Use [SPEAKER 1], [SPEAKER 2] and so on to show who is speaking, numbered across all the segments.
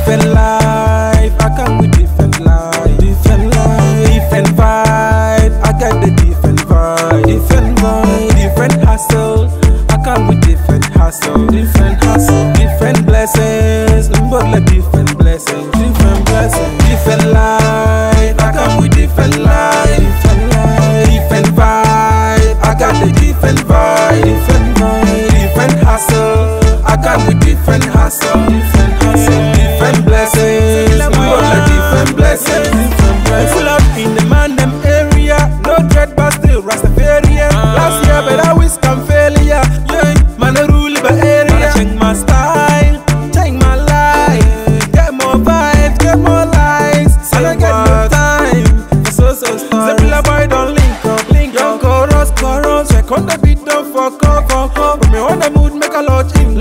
[SPEAKER 1] different life. I come with different life, different life, different vibe. I got the different vibe, different vibe, different hustle. I come with different hustle, different hustle, different blessings. But like different blessings, different blessings, different life. I come with different life, different life, different vibe. I got the different vibe, different vibe, different hustle. I come with different hustle, different hustle, different blessings. But like different blessings, different blessings. Full up in the man them area, no dread but still Rastafarian. Last year but I always come failure. Yeah, man I rule the area. Change my style, change my life. Get more vibes, get more likes. And I get no time for so stars. The boy don't link up, young chorus. Check on the beat, don't fuck up. Put me on the mood, make a lot in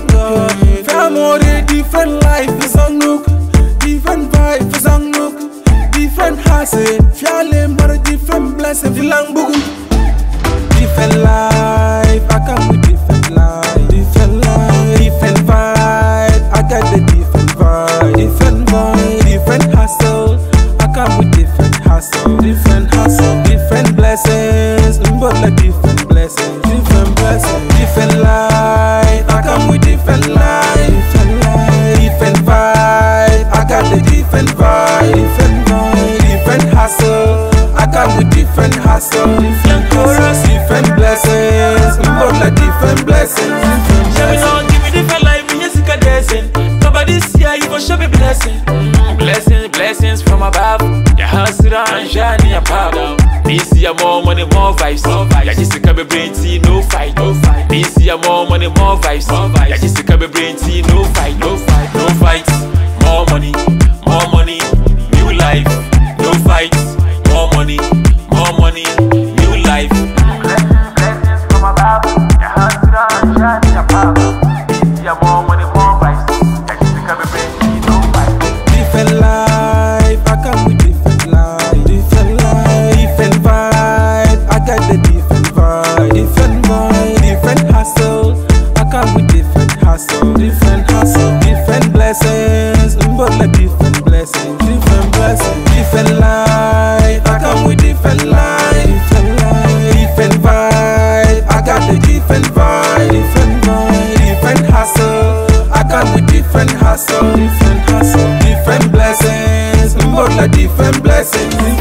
[SPEAKER 1] fair more different life is on look, different vibe is on look, different hustle. Fiale but a different blessing. Filang bugu, different life. I come with different life, different life, different vibe. I got the different vibe, different vibe, different hustle. I come with different hustle, different blessings. But like different blessings, different blessings, different life. I come with different life, different vibe. I got the different vibe, different hustle. I come with different hustle, different blessings. But like different blessings, different blessings.
[SPEAKER 2] Give me different life, me yes you dancing. Nobody see how you gon' show me blessing. Blessings from above. Your hustle and shine your power. Me see a more money, more vibes. Ya just a come brain tea, no fight. Me see a more money, more vibes. Ya just a come brain tea, no fight. No fights, more money, new life. No fights, more money, new life. Blessings from above. Your hustle and shine your power. Me see a more money, more vibes. Ya just a come brain tea, no fight.
[SPEAKER 1] Different life, I come with different life, different vibe. I got the different vibe, different hustle. I come with different hustle, different blessings. But like different blessings, different life. I come with different life, different vibe. I got the different vibe, different hustle. I come with different hustle, different blessings. But like different blessings.